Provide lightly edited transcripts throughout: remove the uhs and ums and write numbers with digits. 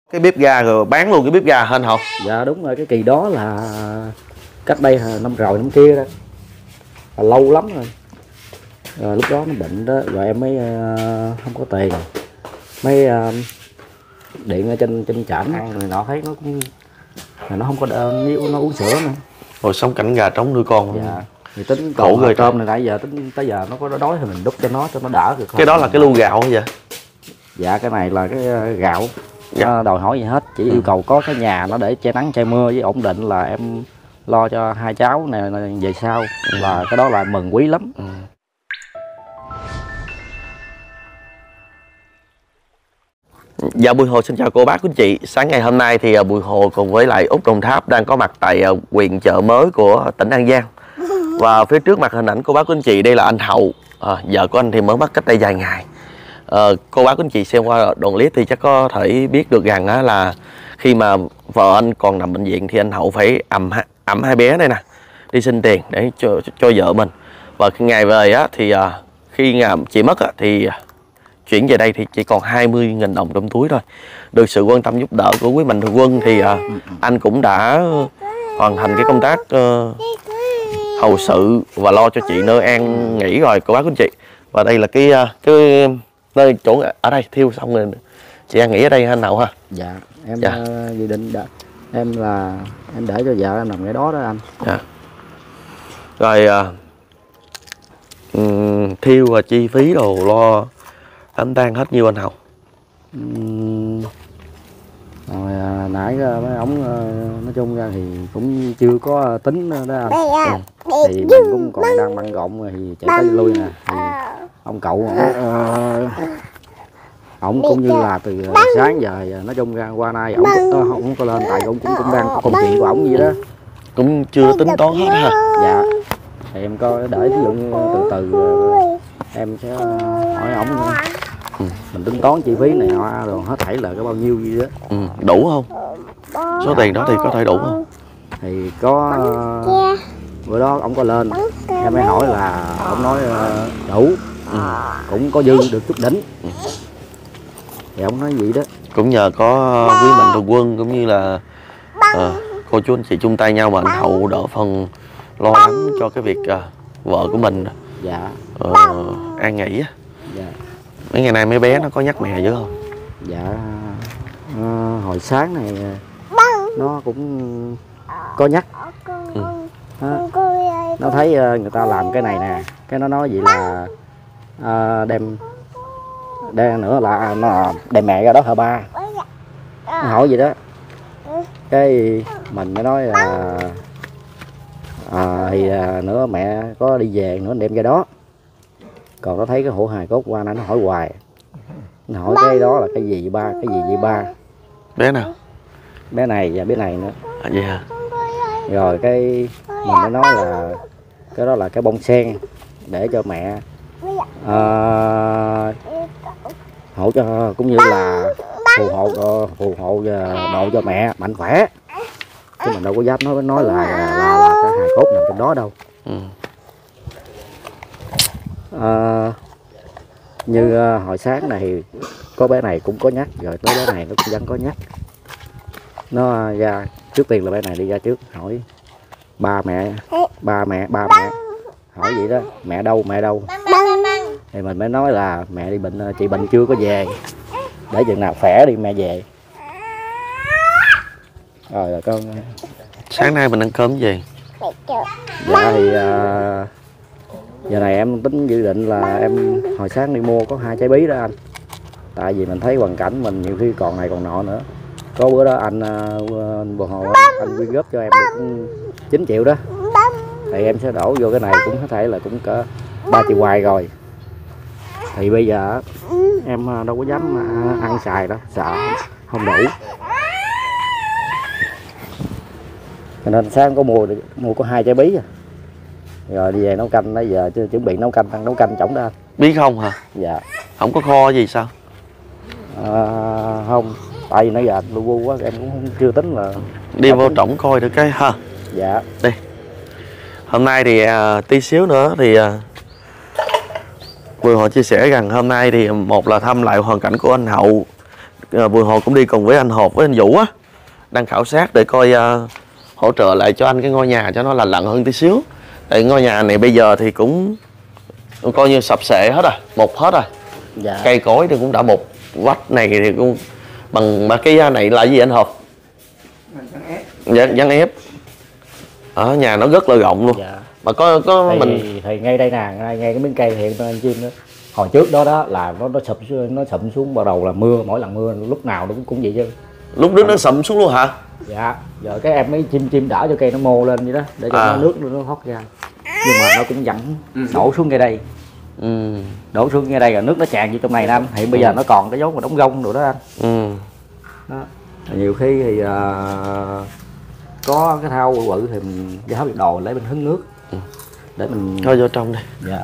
Cái bếp ga rồi bán luôn cái bếp ga hả anh Hậu? Dạ đúng rồi, cái kỳ đó là cách đây năm rồi năm kia đó, là lâu lắm rồi. Rồi lúc đó nó bệnh đó, rồi em mới không có tiền, mới điện ở trên trạm ăn này nọ, thấy nó cũng nó không có nó uống sữa nữa. Rồi sống cảnh gà trống nuôi con. Dạ. Thì tính còn người tôm này nãy giờ tính tới giờ nó có đói thì mình đút cho nó đỡ được. Cái đó là cái lu gạo hả vậy? Dạ cái này là cái gạo. Nó đòi hỏi gì hết, chỉ yêu cầu có cái nhà nó để che nắng che mưa với ổn định là em lo cho hai cháu này về sau, là cái đó là mừng quý lắm. Dạ Bùi Hồ xin chào cô bác quý anh chị. Sáng ngày hôm nay thì Bùi Hồ cùng với lại Út Đồng Tháp đang có mặt tại huyện Chợ Mới của tỉnh An Giang. Và phía trước mặt hình ảnh cô bác quý anh chị đây là anh Hậu, vợ của anh thì mới mất cách đây vài ngày. Cô bác quý anh chị xem qua đoạn clip thì chắc có thể biết được rằng là khi mà vợ anh còn nằm bệnh viện thì anh Hậu phải ẵm hai bé đây nè, đi xin tiền để cho vợ mình. Và khi ngày về thì khi chị mất thì chuyển về đây thì chỉ còn 20.000 đồng trong túi thôi. Được sự quan tâm giúp đỡ của quý mạnh thường quân thì anh cũng đã hoàn thành cái công tác hậu sự và lo cho chị nơi an nghỉ rồi cô bác quý anh chị. Và đây là cái nơi chỗ ở đây thiêu xong rồi chị an nghỉ ở đây hả anh Hậu ha? Dạ em dự định em để cho vợ em nằm cái đó đó anh. Dạ. Rồi thiêu và chi phí đồ lo đám tang hết nhiêu anh Hậu? Rồi nãy mấy ổng nói chung ra thì cũng chưa có tính đó anh. Thì mình cũng còn đang bận rộn thì chạy tới lui nè. Thì ông cậu ổng cũng như là từ sáng giờ nói chung ra qua nay ổng không có lên, tại ổng cũng đang có công chuyện của ổng vậy đó, cũng chưa tính toán hết hả? Dạ thì em coi để ví dụ như từ em sẽ hỏi ổng mình tính toán chi phí này nọ rồi hết thảy là cái bao nhiêu gì đó. Đủ không? Số tiền đó thì có thể đủ không? Thì có bữa đó ông có lên em mới hỏi là ông nói đủ, cũng có dư được chút đỉnh. Thì ông nói vậy đó. Cũng nhờ có quý mạnh thường quân cũng như là cô chú anh chị chung tay nhau mà anh Hậu đỡ phần lo lắng cho cái việc vợ của mình dạ an nghỉ. Dạ. Mấy ngày nay mấy bé nó có nhắc mẹ dữ không? Dạ hồi sáng này nó cũng có nhắc. Nó thấy người ta làm cái này nè, cái nó nói vậy là đem nữa là nó đem mẹ ra đó hả ba? Nó hỏi gì đó. Cái mình mới nói là thì nữa mẹ có đi về nữa đem ra đó. Còn nó thấy cái hổ hài cốt qua nó hỏi hoài. Nó hỏi cái đó là cái gì ba, cái gì vậy ba? Bé nào? Bé này và bé này nữa. Vậy hả? Rồi cái mình mới nói là cái đó là cái bông sen để cho mẹ hộ cho, cũng như là phù hộ độ cho mẹ mạnh khỏe. Chứ mình đâu có dám nói là cái hài cốt nằm trong đó đâu. Như hồi sáng này thì có bé này cũng có nhắc, rồi tới bé này nó cũng vẫn có nhắc. Nó ra trước tiên là bé này đi ra trước hỏi ba mẹ hỏi vậy đó, mẹ đâu thì mình mới nói là mẹ đi bệnh, chị bệnh chưa có về, để chừng nào khỏe đi mẹ về. Rồi là con sáng nay mình ăn cơm gì? Dạ thì giờ này em tính dự định là em hồi sáng đi mua có 2 trái bí đó anh, tại vì mình thấy hoàn cảnh mình nhiều khi còn này còn nọ nữa. Có bữa đó anh Bồ Hồ anh quyên góp cho em được 9 triệu đó, thì em sẽ đổ vô cái này cũng có thể là cũng cỡ 3 triệu hoài rồi. Thì bây giờ em đâu có dám ăn xài đâu, sợ không đủ. Cho nên sáng có mua có 2 trái bí rồi đi về nấu canh. Bây giờ chuẩn bị nấu canh trỏng đó anh. Bí không hả? Dạ. Không có kho gì sao? Không, tại vì nãy giờ lu bu quá em cũng chưa tính là đi vô trỏng coi được cái ha. Dạ. Đi. Hôm nay thì tí xíu nữa thì Bùi Hồ chia sẻ rằng hôm nay thì một là thăm lại hoàn cảnh của anh Hậu Bùi Hồ cũng đi cùng với anh Hột với anh Vũ á, đang khảo sát để coi hỗ trợ lại cho anh cái ngôi nhà cho nó lành lặn hơn tí xíu. Tại ngôi nhà này bây giờ thì cũng coi như sập sệ hết rồi, mục hết rồi. Dạ. Cây cối thì cũng đã mục, vách này thì cũng bằng mà cái này là gì anh Hột? Ván ép. Ở nhà nó rất là rộng luôn. Dạ. Mà có thì, mình thì ngay đây nè, ngay cái miếng cây hiện anh chim đó. Hồi trước đó là nó sụp xuống, bắt đầu là mưa, mỗi lần mưa lúc nào nó cũng vậy chứ. lúc nước nó sụm xuống luôn hả? Dạ. Giờ cái em mới chim đỡ cho cây nó mô lên vậy đó, để cho nó nước nó thoát ra. Nhưng mà nó cũng vẫn đổ xuống ngay đây. Đổ xuống ngay đây rồi nước nó tràn vô trong này nè anh. Hiện bây giờ nó còn cái dấu mà đóng gông rồi đó anh. Đó. Nhiều khi thì có cái thao bự thì mình giáo việc đồ lấy mình hứng nước để mình thôi vô trong đây. Dạ.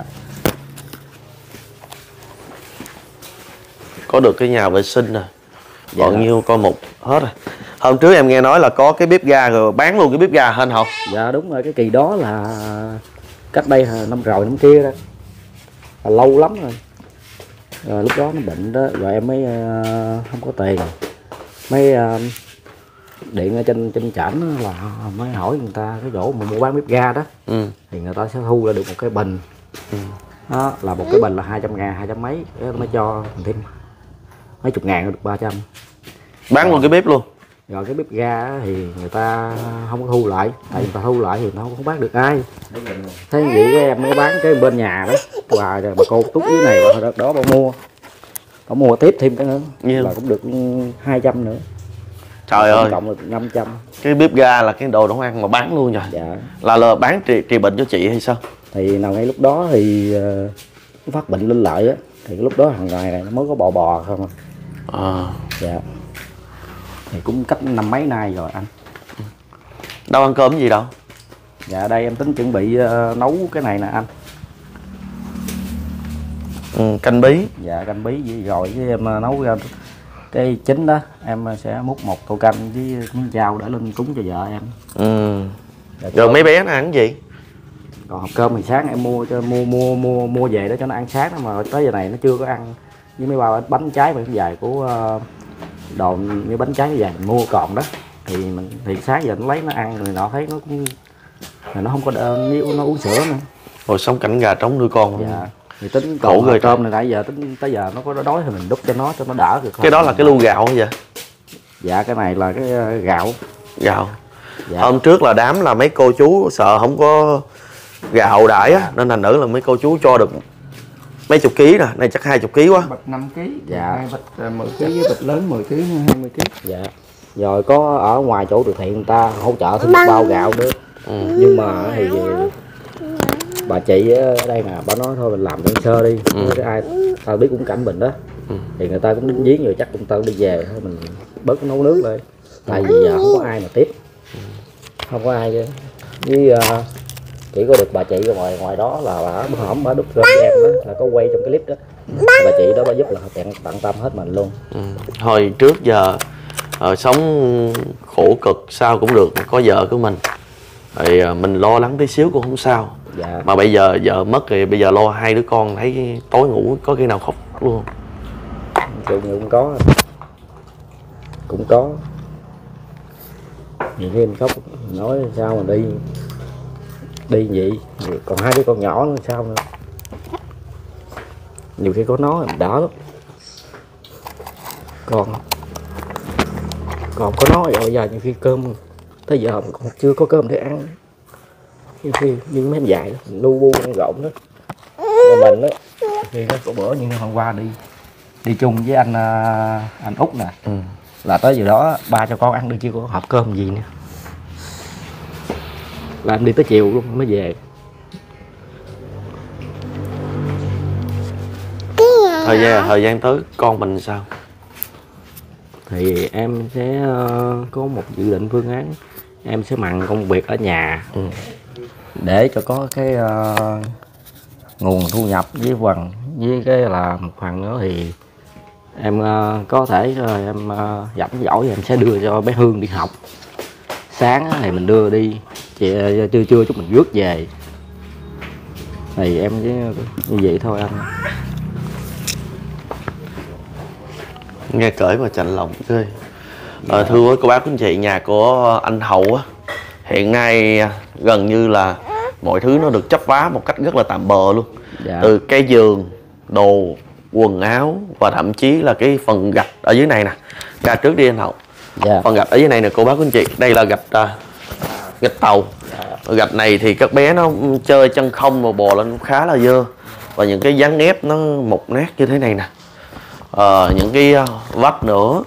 Có được cái nhà vệ sinh rồi. Dạ. Còn nhiêu coi mục hết rồi. Hôm trước em nghe nói là có cái bếp ga rồi bán luôn cái bếp ga hả anh Hột? Dạ đúng rồi, cái kỳ đó là cách đây năm rồi năm kia đó, là lâu lắm rồi. Rồi lúc đó nó bệnh đó, rồi em mới không có tiền, mới điện ở trên trển là mới hỏi người ta cái chỗ mà mua bán bếp ga đó. Thì người ta sẽ thu ra được một cái bình. Đó là một cái bình là 200.000, 200 mấy, mới cho thêm mấy chục ngàn được 300. Bán luôn cái bếp luôn. Rồi cái bếp ga thì người ta không có thu lại, tại người ta thu lại thì nó không bán được ai. Thế vậy cái em mới bán cái bên nhà đó, bà cô Túc dưới này đó bà mua tiếp thêm cái nữa. Là cũng được 200 nữa. Trời ơi, cộng được 500. cái bếp ga là cái đồ nấu ăn mà bán luôn rồi. Dạ. Là bán trị bệnh cho chị hay sao? Thì nào ngay lúc đó thì nó phát bệnh lên lại á, thì lúc đó hàng ngày này nó mới có bò không à. Dạ. Thì cũng cách năm mấy nay rồi anh. Đâu ăn cơm gì đâu? Dạ đây em tính chuẩn bị nấu cái này nè anh. Canh bí. Dạ canh bí rồi với em nấu ra cái chính đó, em sẽ múc một tô canh với miếng chao để lên cúng cho vợ em. Dạ, rồi mấy bé nó ăn cái gì? Còn hộp cơm thì sáng em mua về đó cho nó ăn sáng đó, mà tới giờ này nó chưa có ăn. Với mấy bao bánh trái và dài của đồ như bánh trái dài mình mua còn đó, thì sáng giờ nó lấy nó ăn rồi nọ, thấy nó cũng nó không có nó uống sữa nữa. Rồi sống cảnh gà trống nuôi con. Dạ. Thì tính còn hộp cơm này nãy giờ tới giờ nó có đói thì mình đút cho nó đỡ được. Cái đó là cái lu gạo hay vậy? Dạ cái này là cái gạo. Dạ. Hôm trước là đám là mấy cô chú sợ không có gạo đãi á, nên thành nữ là mấy cô chú cho được mấy chục ký nè, này chắc 20 ký quá. Bịch 5 kg. Dạ. Bịch 10 kg với bịch lớn 10 kg, 20 kg. Dạ. Rồi có ở ngoài chỗ từ thiện người ta hỗ trợ thêm một bao gạo nữa. Nhưng mà thì bà chị ở đây nè, bà nói thôi mình làm đơn sơ đi. Cái ai tao biết cũng cảnh mình đó. Thì người ta cũng đính giếng rồi, chắc cũng tao đi về thôi mình bớt nấu nước lên. Tại vì giờ không có ai mà tiếp. Không có ai chứ. Với chỉ có được bà chị ngoài đó là bà bữa hổm bà đút cho em đó, là có quay trong cái clip đó. Bà chị đó bà giúp là tận tâm hết mình luôn. Hồi trước giờ sống khổ cực sao cũng được, có vợ của mình thì mình lo lắng tí xíu cũng không sao. Dạ. Mà bây giờ vợ mất thì bây giờ lo hai đứa con, thấy tối ngủ có khi nào khóc luôn? Cũng có. Nhiều khi mình khóc nói sao mà đi vậy, còn hai đứa con nhỏ nữa sao nữa. Nhiều khi có nó mình đỡ lắm. Còn có nó rồi giờ nhiều khi cơm tới giờ mình còn chưa có cơm để ăn. Nhiều khi như mấy em dài đó, mình lu bu ăn gộn đó. Mà mình đó thì nó có bữa như hôm qua đi chung với anh Út nè. Là tới giờ đó ba cho con ăn đi, chưa có hộp cơm gì nữa. Là em đi tới chiều luôn mới về. Thời gian tới con mình sao? Thì em sẽ có một dự định phương án, em sẽ mặn công việc ở nhà để cho có cái nguồn thu nhập với cái là một phần nữa thì em có thể em dẫn giỏi em sẽ đưa cho bé Hương đi học. Sáng thì mình đưa đi, trưa chút mình rước về. Thì em chỉ như vậy thôi anh. Nghe cởi mà chạnh lòng ghê. Thưa với cô bác quý anh chị, nhà của anh Hậu á, hiện nay gần như là mọi thứ nó được chấp vá một cách rất là tạm bợ luôn. Từ cái giường, đồ, quần áo và thậm chí là cái phần gạch ở dưới này nè. Ra trước đi anh Hậu. Phần gạch ở dưới này nè cô bác quý anh chị, đây là gạch tàu. Gạch này thì các bé nó chơi chân không mà bò lên khá là dơ. Và những cái dáng nếp nó mục nát như thế này nè. Những cái vách nữa.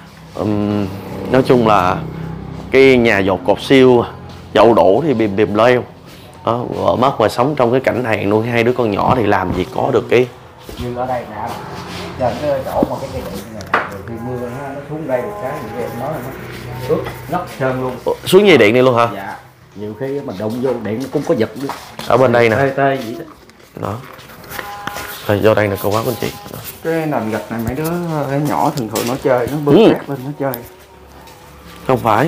Nói chung là cái nhà dột cột siêu, dậu đổ thì bìm leo. Vợ mất mà sống trong cái cảnh này nuôi 2 đứa con nhỏ thì làm gì có được cái như ở đây nè, trên cái chỗ mà cái cây điện này rồi khi mưa nó xuống đây một cái thì em nói là nó ướt nóc trơn luôn. Xuống dây điện này luôn hả? Dạ, nhiều khi mình đụng vô điện nó cũng có giật nữa. Ở bên đây nè. Tê vậy đó. Rồi vô đây nè cô bác anh chị. Cái nền gạch này mấy đứa nhỏ thường nó chơi, nó bơm cát lên nó chơi. Không phải.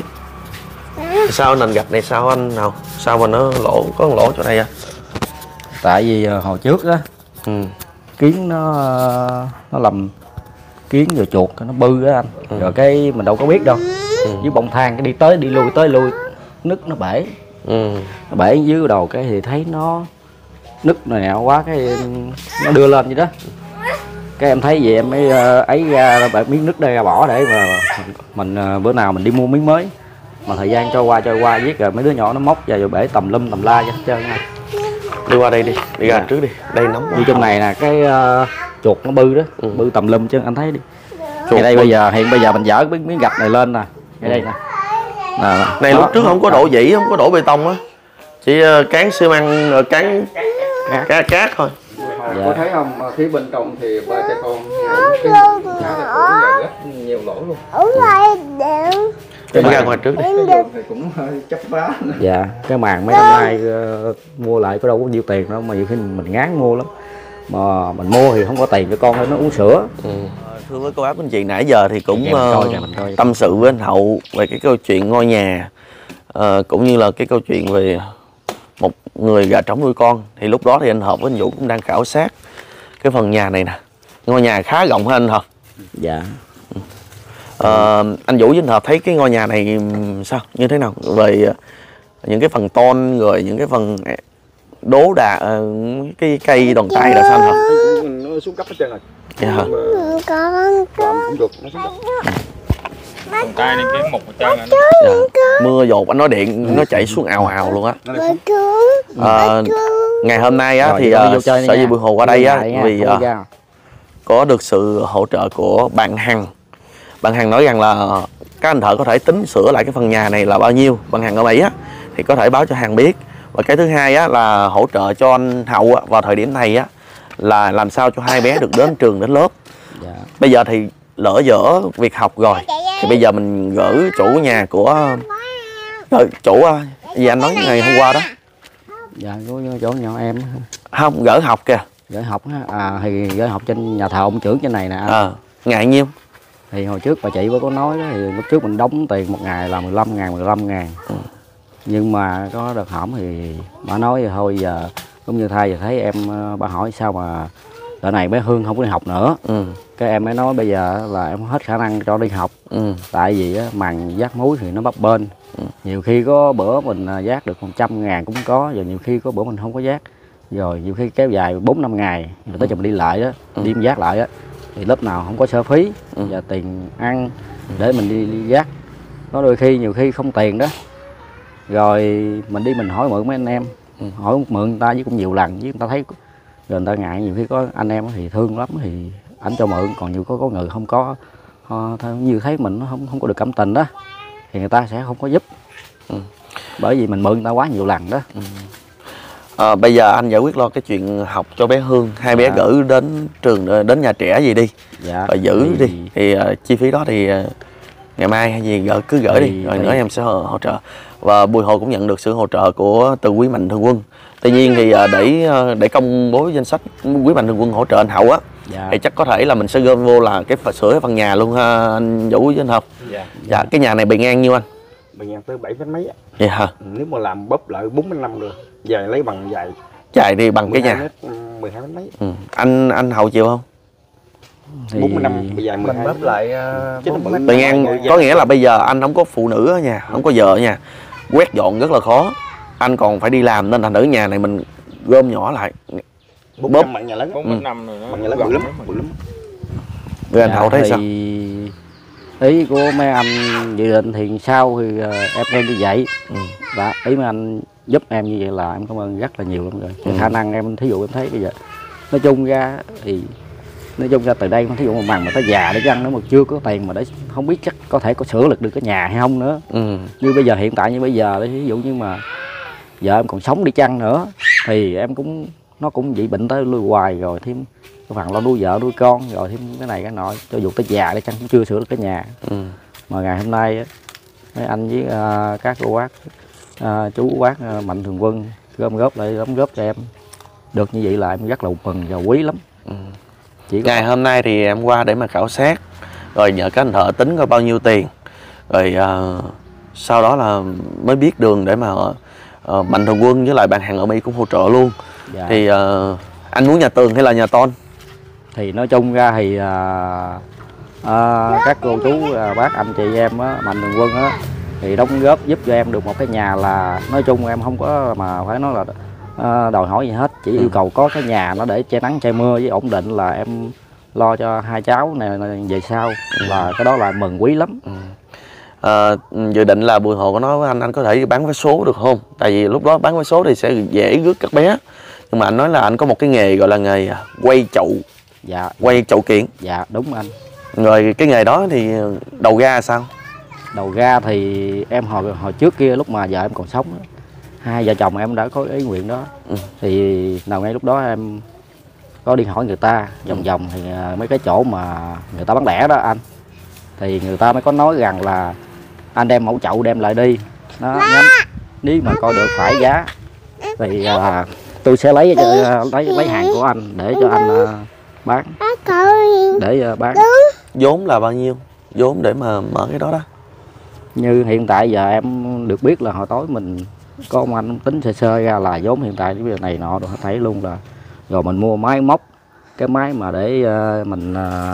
Sao nền gạch này sao anh nào? Sao mà nó lỗ, có lỗ chỗ này à? Tại vì hồi trước á, kiến nó làm kiến rồi chuột nó bư á anh. Rồi cái mình đâu có biết đâu. Dưới bông thang cái đi tới lui nứt nó bể. Nó bể dưới đầu cái thì thấy nó nứt này nẹo quá, cái nó đưa lên vậy đó. Cái em thấy vậy em mới ấy ra miếng nứt đây ra bỏ để mà mình bữa nào mình đi mua miếng mới. Mà thời gian trôi qua viết rồi mấy đứa nhỏ nó móc vào rồi bể tầm la hết trơn này. Đi qua đây đi, đi ra trước đi, đây nóng quá. Như trong này nè cái chuột nó bư đó, bư tầm lum chứ anh thấy đi. Chuột đây bây giờ mình dỡ miếng gạch này lên nè, ngay đây nè. Này lúc trước không có đổ dĩ, không có đổ bê tông á, chỉ cán xi măng, cán cát thôi. Cô thấy không, phía bên trong thì ba cha con cái rất nhiều lỗ luôn. Đi ra ngoài trước đi. Cái giường thì cũng hơi chấp vá. Dạ, cái màn mấy năm nay mua lại có đâu có nhiêu tiền đâu, mà nhiều khi mình ngán mua lắm. Mà mình mua thì không có tiền cho con nó uống sữa. Thưa với cô bác anh chị, nãy giờ thì cũng mình coi. tâm sự với anh Hậu về cái câu chuyện ngôi nhà, cũng như là cái câu chuyện về một người gà trống nuôi con. Thì lúc đó thì anh Hợp với anh Vũ cũng đang khảo sát cái phần nhà này nè. Ngôi nhà khá rộng hả anh Hợp? Dạ. Anh Vũ với anh Hợp thấy cái ngôi nhà này sao, như thế nào về những cái phần tôn, rồi những cái phần đố đạc, cái cây đòn tay là sao anh Hợp? Nó xuống cấp hết trơn rồi. Dạ hả? Cũng được, nó xuống cấp. Còn tay lên cái mục hết trơn anh. Dạ. Mưa dột anh nói điện nó chảy xuống ào ào luôn á. Ngày hôm nay á thì Sở Di Bùi Hồ qua đây á vì có được sự hỗ trợ của bạn Hằng. Bạn Hằng nói rằng là các anh thợ có thể tính sửa lại cái phần nhà này là bao nhiêu. Bạn Hằng ở Mỹ á thì có thể báo cho Hằng biết. Và cái thứ hai á là hỗ trợ cho anh Hậu á, vào thời điểm này á là làm sao cho 2 bé được đến trường đến lớp. Bây giờ thì lỡ dở việc học rồi thì bây giờ mình gửi chủ nhà của chủ gì anh nói ngày hôm qua đó. Dạ, có chỗ nhỏ em không gửi học kìa. Gửi học á, thì gửi học trên nhà thờ ông trưởng trên này nè. Ngày nhiêu? Thì hồi trước bà chị có nói đó, thì lúc trước mình đóng tiền một ngày là 15 ngàn. Nhưng mà có đợt hỏng thì bà nói thì thôi giờ cũng như thay, giờ thấy em, bà hỏi sao mà đợt này bé Hương không có đi học nữa. Cái em mới nói bây giờ là em hết khả năng cho đi học. Tại vì á, màn vác muối thì nó bấp bênh. Nhiều khi có bữa mình vác được 100 ngàn cũng có, rồi nhiều khi có bữa mình không có vác. Rồi nhiều khi kéo dài 4-5 ngày rồi tới chừng mình đi lại đó, đi vác lại á thì lớp nào không có sở phí và tiền ăn để mình đi vác. Có đôi khi nhiều khi không tiền đó, rồi mình hỏi mượn mấy anh em, hỏi mượn người ta với cũng nhiều lần, với người ta thấy rồi người ta ngại. Nhiều khi có anh em thì thương lắm thì ảnh cho mượn, còn nhiều có người không có, như thấy mình nó không có được cảm tình đó thì người ta sẽ không có giúp. Bởi vì mình mượn người ta quá nhiều lần đó. Bây giờ anh giải quyết lo cái chuyện học cho bé Hương, 2 bé gửi đến trường, đến nhà trẻ gì đi, rồi giữ đi thì chi phí đó thì ngày mai hay gì cứ gửi đi, rồi nữa em sẽ hỗ trợ. Và Bùi Hồ cũng nhận được sự hỗ trợ từ Quý Mạnh Thường Quân. Tuy nhiên thì để công bố danh sách Quý Mạnh Thường Quân hỗ trợ anh Hậu á, thì chắc có thể là mình sẽ gom vô là cái sửa cái phần nhà luôn ha anh Vũ với anh Hợp. Dạ, cái nhà này bề ngang nhiêu anh? Bề ngang tới 7 mét mấy á. Vậy hả? Nếu mà làm bóp lại 4-5 rồi. Dài lấy bằng dài. Dài đi bằng cái nhà. 12 mét mấy. Anh Hậu chịu không? Thì 40 năm bây giờ Mình 12 bóp lại Chứ nó 4 bự. mét. Tự nhiên có nghĩa là bây giờ anh không có phụ nữ ở nhà, không có vợ ở nhà, quét dọn rất là khó, anh còn phải đi làm nên thành thử nhà này mình gom nhỏ lại. 4 bóp. năm bằng nhà lớn. 40 năm rồi đó. Bằng nhà lớn bự lắm, bự lắm. Rồi anh Hậu thấy sao? Ý của mấy anh dự định thì sau thì em nghe như vậy. Và ý mấy anh giúp em như vậy là em cảm ơn rất là nhiều lắm rồi. Khả năng em thí dụ em thấy bây giờ nói chung ra thì từ đây thí dụ mà bằng mà tới già để chăng nữa mà chưa có tiền mà để không biết chắc có thể có sửa được cái nhà hay không nữa. Như bây giờ hiện tại như bây giờ ví dụ như mà vợ em còn sống đi chăng nữa thì em cũng nó cũng bị bệnh tới lui hoài rồi, thêm cái phần lo nuôi vợ nuôi con rồi thêm cái này cái nọ, cho dù tới già để chăng cũng chưa sửa được cái nhà. Mà ngày hôm nay mấy anh với các cô bác chú bác Mạnh Thường Quân gom góp lại đóng góp cho em được như vậy là em rất là mừng và quý lắm. Chỉ có Ngày hôm nay thì em qua để mà khảo sát, rồi nhờ các anh thợ tính coi bao nhiêu tiền, rồi sau đó là mới biết đường để mà Mạnh Thường Quân với lại bạn hàng ở Mỹ cũng hỗ trợ luôn. dạ. Thì anh muốn nhà tường hay là nhà tôn? Thì nói chung ra thì các cô chú bác anh chị em á, Mạnh Thường Quân á thì đóng góp giúp cho em được một cái nhà là nói chung em không có mà phải nói là đòi hỏi gì hết, chỉ yêu cầu có cái nhà nó để che nắng che mưa với ổn định là em lo cho hai cháu này về sau, là cái đó là mừng quý lắm. Dự định là Bùi Hồ có nói với anh có thể bán vé số được không? Tại vì lúc đó bán vé số thì sẽ dễ rước các bé, nhưng mà anh nói là anh có một cái nghề gọi là nghề quay chậu. Dạ. Quay chậu kiện. Dạ đúng anh. Rồi cái nghề đó thì đầu ra sao? Đầu ra thì em hồi trước kia lúc mà vợ em còn sống đó, hai vợ chồng em đã có ý nguyện đó. Thì nào ngay lúc đó em có đi hỏi người ta vòng vòng thì mấy cái chỗ mà người ta bán lẻ đó anh, thì người ta mới có nói rằng là anh đem mẫu chậu đem lại đi, nó nhắm nếu mà coi được phải giá thì tôi sẽ lấy hàng của anh để cho anh bán, để bán. Vốn là bao nhiêu? Vốn để mà mở cái đó đó? Như hiện tại giờ em được biết là hồi tối mình có ông anh tính sơ sơ ra là vốn hiện tại cái này nọ rồi thấy luôn là rồi mình mua máy móc, cái máy mà để mình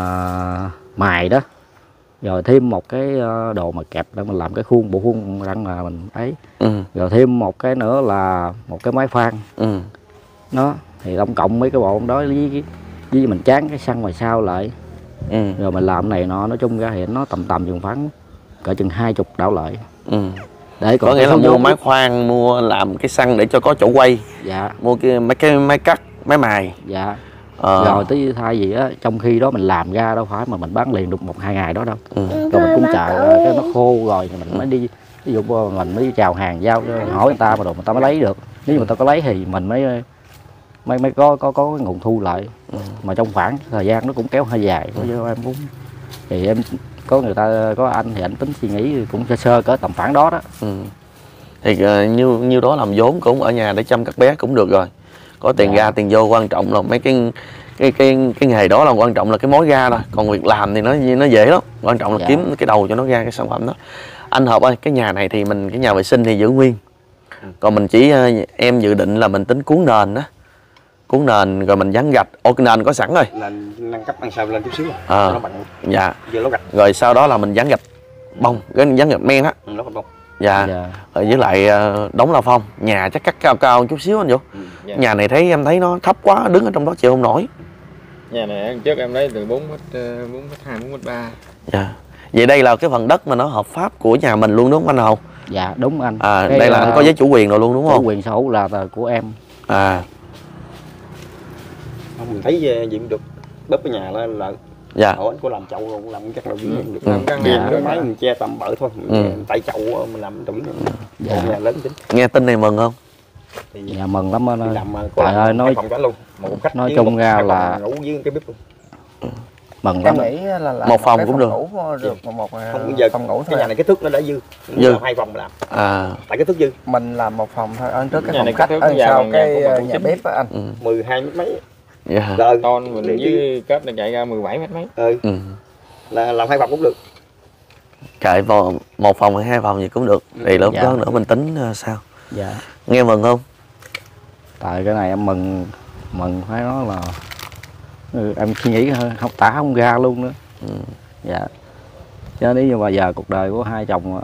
mài đó, rồi thêm một cái đồ mà kẹp để mình làm cái bộ khuôn răng là mình ấy, rồi thêm một cái nữa là một cái máy phan. Nó thì tổng cộng mấy cái bộ đó với mình tráng cái xăng ngoài sau lại, rồi mình làm này nọ, nói chung ra thì nó tầm chừng khoảng cỡ chừng 20 đảo lợi. Để có nghĩa là mua máy khoan, mua làm cái xăng để cho có chỗ quay. Dạ. Mua cái máy cắt, máy mài. Dạ. Rồi tới thay gì á, trong khi đó mình làm ra đâu phải mà mình bán liền được 1-2 ngày đó đâu. Rồi mình cũng chờ cái nó khô rồi thì mình mới đi, ví dụ mình mới chào hàng giao hỏi người ta mà đồ người ta mới lấy được. Nếu người ta có lấy thì mình mới có cái nguồn thu lại. Mà trong khoảng thời gian nó cũng kéo hơi dài, cho em cũng thì em có người ta có anh thì anh tính suy nghĩ cũng sơ sơ cỡ tầm khoảng đó đó. Thì như đó làm vốn cũng ở nhà để chăm các bé cũng được rồi, có tiền ra tiền vô. Quan trọng là mấy cái nghề đó là quan trọng là cái mối ra thôi, còn việc làm thì nó dễ lắm, quan trọng là kiếm cái đầu cho nó ra cái sản phẩm đó. Anh Hợp ơi, cái nhà này thì cái nhà vệ sinh thì giữ nguyên, còn mình chỉ em dự định là mình tính cuốn nền đó, cuốn nền rồi mình dán gạch. Cái nền có sẵn rồi, Nền nâng cấp ăn sao lên chút xíu nó bằng dạ giờ lót gạch, rồi sau đó là mình dán gạch bông, cái dán gạch men á. lót gạch bông. Dạ. Rồi với lại đóng la phong, nhà chắc cắt cao chút xíu anh Vũ. Nhà này em thấy nó thấp quá, đứng ở trong đó chịu không nổi. Nhà này trước em lấy từ 4,2, 4,3. Dạ. Vậy đây là cái phần đất mà nó hợp pháp của nhà mình luôn đúng không anh Hậu? Dạ đúng anh. Đây là anh có giấy chủ quyền rồi luôn đúng không? Chủ quyền sở hữu là của em. Mình thấy gì cũng được, bóp cái nhà lên là dạ. Anh có làm chậu rồi, làm chắc là được. Làm căn nhà cái máy mình che tầm bự thôi, tại chậu mình làm tụi nhà lớn chính. Nghe tin này mừng không? Thì dạ mừng lắm anh ơi. Trời ơi, nói chung ra là ngủ với cái bếp luôn. Mừng Em lắm. nghĩ là một phòng cũng được. Một không, giờ phòng ngủ thôi. Cái nhà này cái thước nó đã dư. 2 phòng làm. Tại cái thước dư. Mình làm một phòng thôi, ở trước cái nhà phòng khách, ở sau cái nhà bếp á anh. 12 mét mấy. Dạ. Con mình với kết nó chạy ra 17 mét mấy. Là làm 2 phòng cũng được. Kệ một phòng hay 2 phòng gì cũng được. Thì lúc đó nữa mình tính sao? Dạ. Nghe mừng không? Tại cái này em mừng phải nói là em suy nghĩ không tả không ra luôn nữa. Dạ. Chứ nếu như mà giờ cuộc đời của hai chồng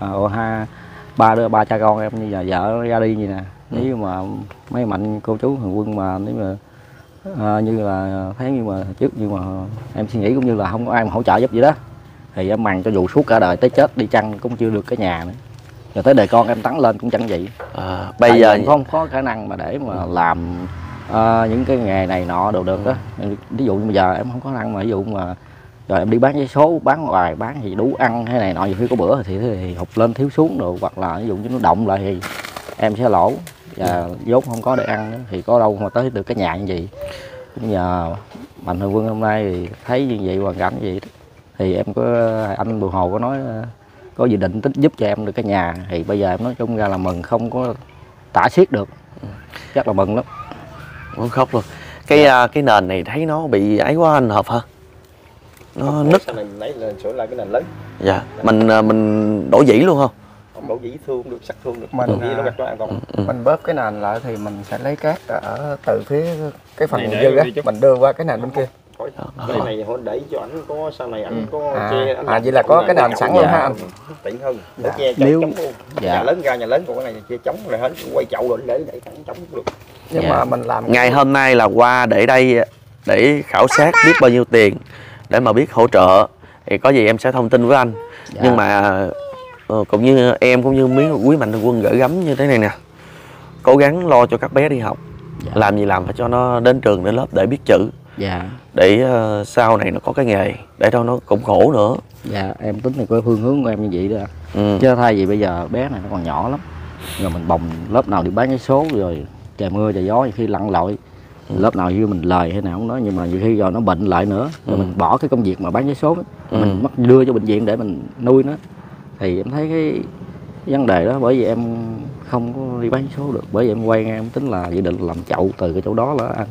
ba cha con em như giờ vợ ra đi như nè, nếu như mà mấy mạnh cô chú Hồng Quân mà nếu mà như là thấy như mà trước nhưng mà em suy nghĩ cũng như là không có ai mà hỗ trợ giúp gì đó thì em màng cho dù suốt cả đời tới chết đi chăng cũng chưa được cái nhà nữa, rồi tới đời con em tắn lên cũng chẳng vậy. Bây giờ không có khả năng mà để mà làm những cái nghề này nọ đồ được đó. Ví dụ như bây giờ em không có năng mà ví dụ mà rồi em đi bán vé số, bán ngoài bán thì đủ ăn hay này nọ, nhiều khi có bữa thì hụt lên thiếu xuống đồ, hoặc là ví dụ như nó động lại thì em sẽ lỗ và vốn không có để ăn nữa, thì có đâu mà tới được cái nhà như vậy. Nhờ Mạnh Thường Quân hôm nay thì thấy như vậy hoàn cảnh vậy thì em có anh Bùi Hồ có nói có dự định tích giúp cho em được cái nhà, thì bây giờ em nói chung ra là mừng không có tả xiết được, chắc là mừng lắm. Muốn khóc luôn. Cái nền này thấy nó bị ấy quá anh Hợp hả? Nó nứt. Sau này mình lấy lên sửa lại cái nền lớn. Dạ. Mình đổ dĩ luôn không? Không đổ dĩ thương được, sắt thương được. Mình nó gạch ra còn. Mình bóp cái nền lại thì mình sẽ lấy cát ở từ phía cái phần Này dư á, chút. mình đưa qua cái nền bên kia. Cái này họ để cho ảnh có sau này ảnh có che vậy là có cái nền sẵn luôn ha anh. Tiện hơn. Dạ. Che Nếu- chống luôn. dạ. Nhà lớn ra nhà lớn, còn cái này che chống rồi hết quay chậu rồi để chống được. Nhưng Dạ. mà mình làm Ngày hôm nay là qua để đây để khảo sát biết bao nhiêu tiền để mà biết hỗ trợ, thì có gì em sẽ thông tin với anh. Dạ. Nhưng mà cũng như em cũng như miếng quý Mạnh Thường Quân gửi gắm như thế này nè, cố gắng lo cho các bé đi học. Dạ. Làm gì làm phải cho nó đến trường đến lớp để biết chữ, Dạ. để sau này nó có cái nghề, để đâu nó cũng khổ nữa. Dạ em tính thì có phương hướng của em như vậy đó. Chứ thay vì bây giờ bé này nó còn nhỏ lắm, rồi mình bồng lớp nào đi bán vé số rồi trời mưa trời gió khi lặn lội, lớp nào như mình lời hay nào không nói, nhưng mà nhiều khi rồi nó bệnh lại nữa rồi mình bỏ cái công việc mà bán vé số đó, mình mất đưa cho bệnh viện để mình nuôi nó, thì em thấy cái vấn đề đó, bởi vì em không có đi bán vé số được, bởi vì em quay ngang em tính là dự định làm chậu từ cái chỗ đó là anh.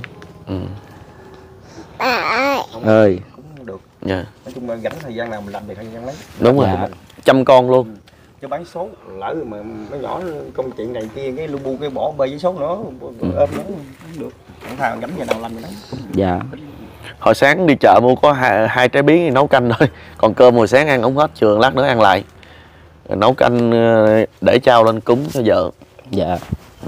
Ơi. Cũng được. Dạ. Nói chung là gánh thời gian nào mình làm thì thời gian lấy. Đúng rồi. Dạ. Chăm con luôn. Chứ bán số lỡ mà nó nhỏ công chuyện này kia cái lu bu cái bỏ bê với số nữa ôm nó không được, không thà gánh giờ nào làm gì đó. Dạ. Hồi sáng đi chợ mua có hai trái bí nấu canh thôi, còn cơm hồi sáng ăn không hết, trường lát nữa ăn lại, rồi nấu canh để trao lên cúng cho vợ. Dạ.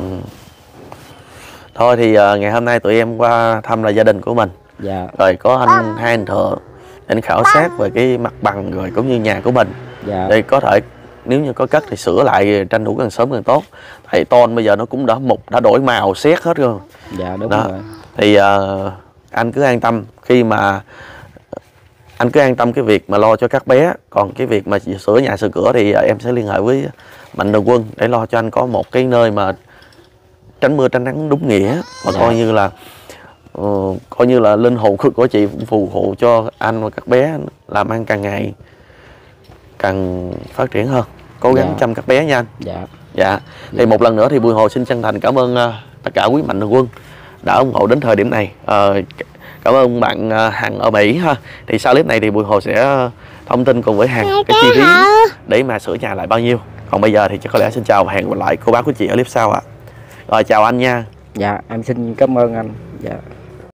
Thôi thì ngày hôm nay tụi em qua thăm là gia đình của mình, Dạ. rồi có hai anh thợ để khảo sát về cái mặt bằng rồi cũng như nhà của mình, Dạ. để có thể nếu như có cất thì sửa lại tranh thủ càng sớm càng tốt. Thầy ton bây giờ nó cũng đã mục, đã đổi màu xét hết rồi. Dạ đúng Đó. rồi. Thì anh cứ an tâm khi mà anh cứ an tâm cái việc mà lo cho các bé, còn cái việc mà sửa nhà sửa cửa thì em sẽ liên hệ với Mạnh Thường Quân để lo cho anh có một cái nơi mà tránh mưa tránh nắng đúng nghĩa, và coi như là linh hồn của chị cũng phù hộ cho anh và các bé làm ăn càng ngày càng phát triển hơn, cố gắng chăm các bé nha anh. Dạ. Dạ. Thì một lần nữa thì Bùi Hồ xin chân thành cảm ơn tất cả quý Mạnh Thường Quân đã ủng hộ đến thời điểm này. Cảm ơn bạn Hằng ở Mỹ ha. Thì sau clip này thì Bùi Hồ sẽ thông tin cùng với Hằng cái chi phí để mà sửa nhà lại bao nhiêu. Còn bây giờ thì chắc có lẽ xin chào và hẹn gặp lại cô bác quý chị ở clip sau ạ. Rồi chào anh nha. Dạ em xin cảm ơn anh. Dạ.